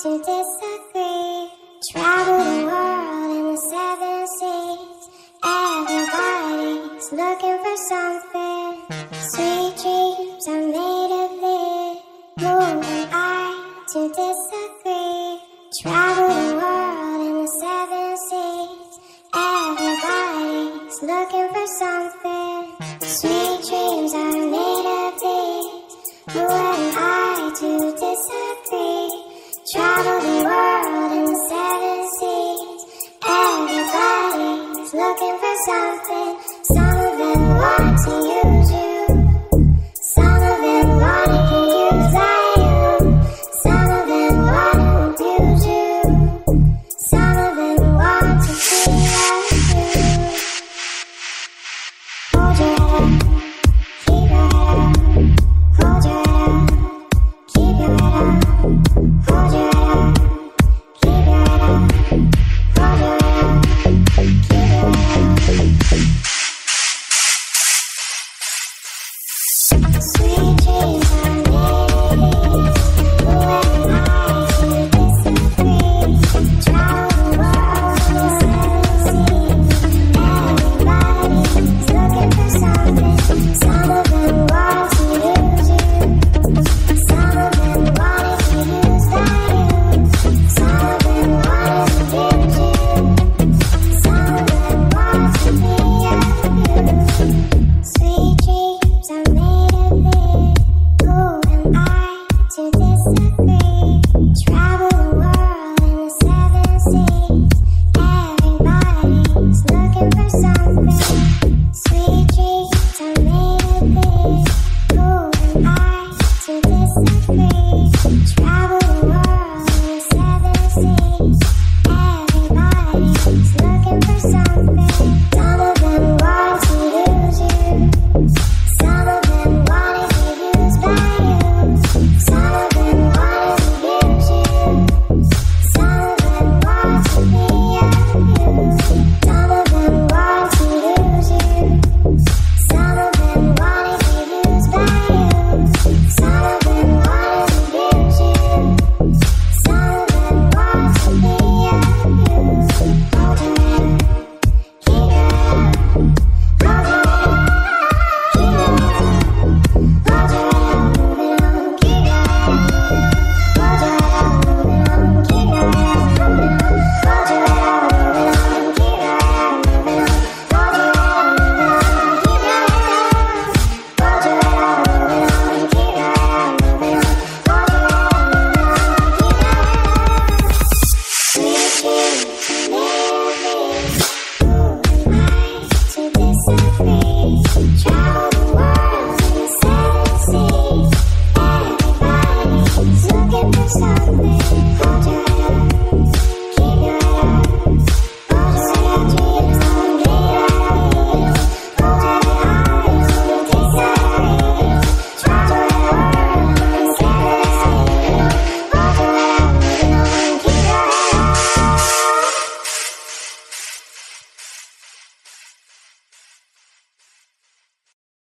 to disagree. Travel the world in the 7 seas. Everybody's looking for something. Sweet dreams are made of this. Who am I to disagree? Travel the world in the 7 seas. Everybody's looking for something. Sweet dreams are made of these. Who am I to disagree? Travel the world in the 7 seas. Everybody's looking for something.